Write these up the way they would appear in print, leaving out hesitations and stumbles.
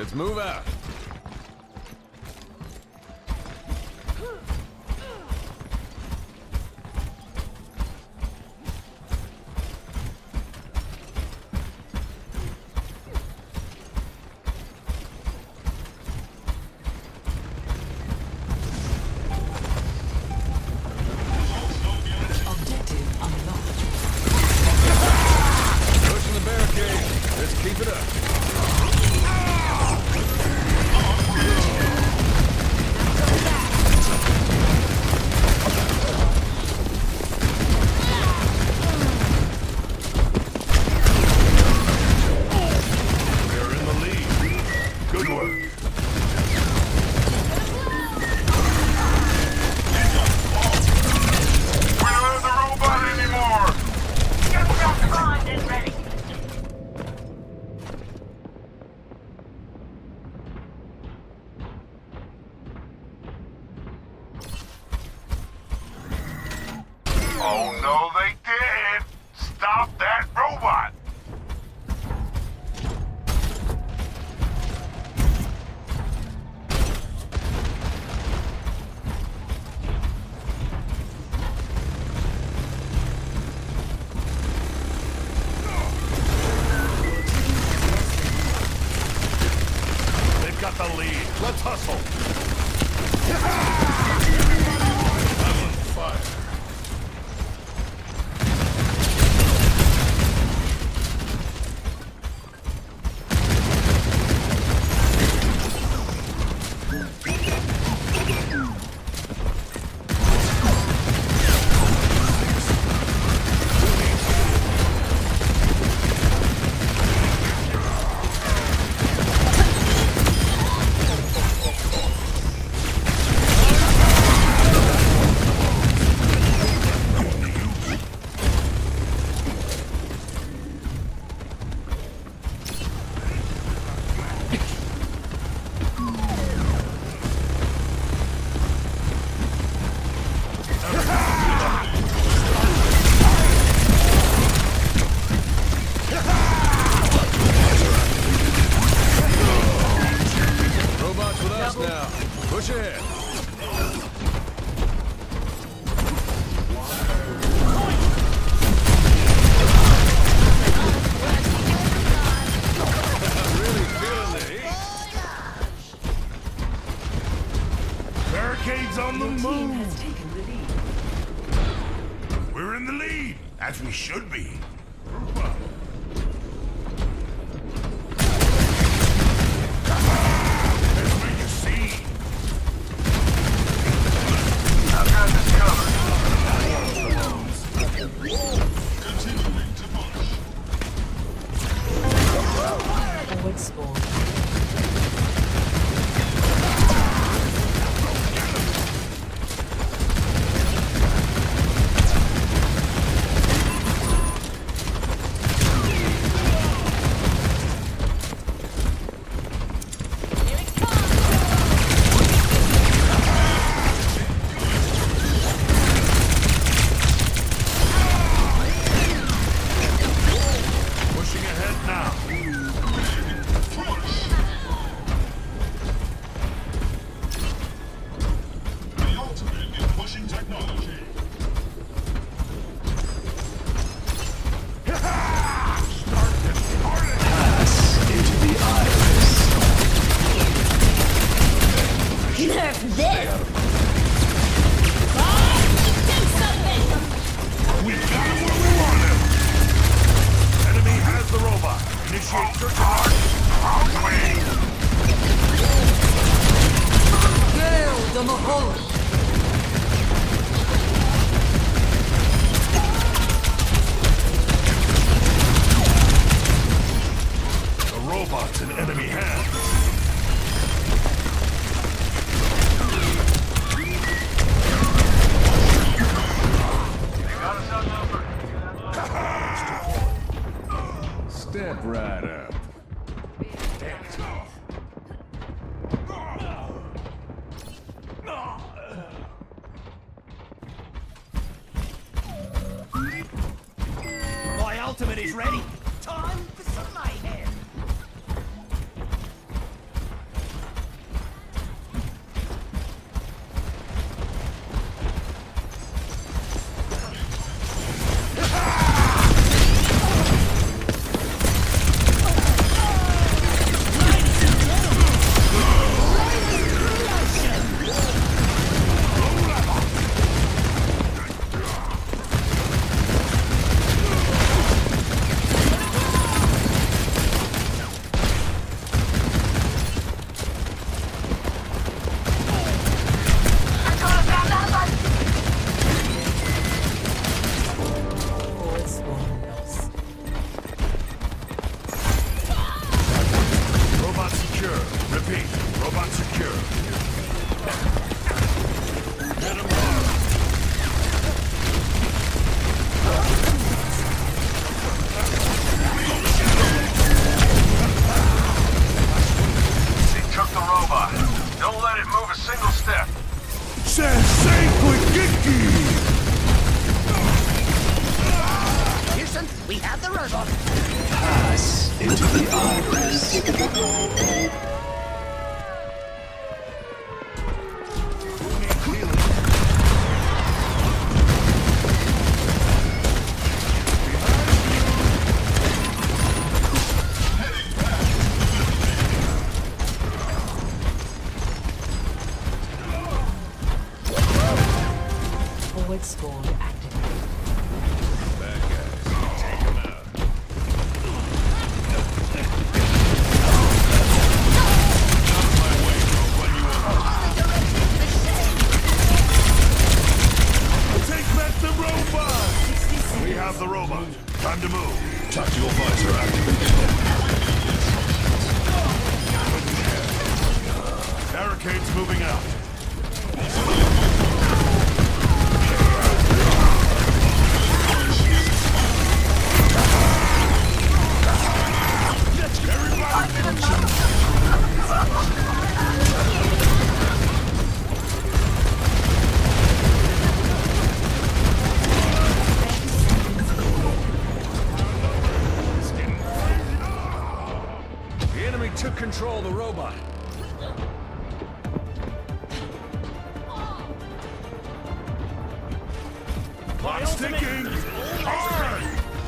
Let's move out. Pushing the barricade. Let's keep it up. They're in the lead. Good work. We don't have the robot anymore. Get back primed and ready. Oh no, they did! Stop that robot! They've got the lead. Let's hustle. I'm on fire. Robots with us now. Push ahead. Really feeling the heat. Barricades on the Team move. has taken the lead. We're in the lead, as we should be. Let's make a scene. I've got this covered. Continuing to push. Forward spawn. Pushing ahead now. The ultimate in pushing technology. Nerf this! We got him where we want him. Enemy has the robot. Initiate search and the robot's in enemy hands. Step right up. My ultimate is ready. Time for some mayhem. We have the robot. Pass into the iris. Forward spawn activated. Bad guys. Take them out. Take back the robot! We have the robot. Time to move. Tactical visor activated. Barricades moving out. The enemy took control of the robot. Clock's ticking. Hard!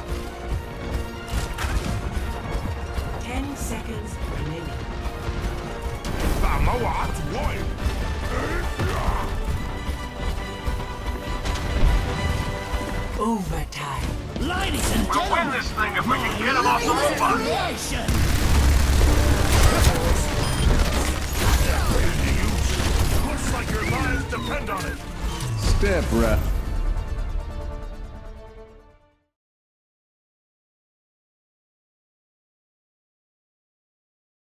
10 seconds remaining. Vamos, boy! Overtime. Ladies and We'll win this thing if we can get him off the robot! creation. Looks like your lives depend on it. Step, ref.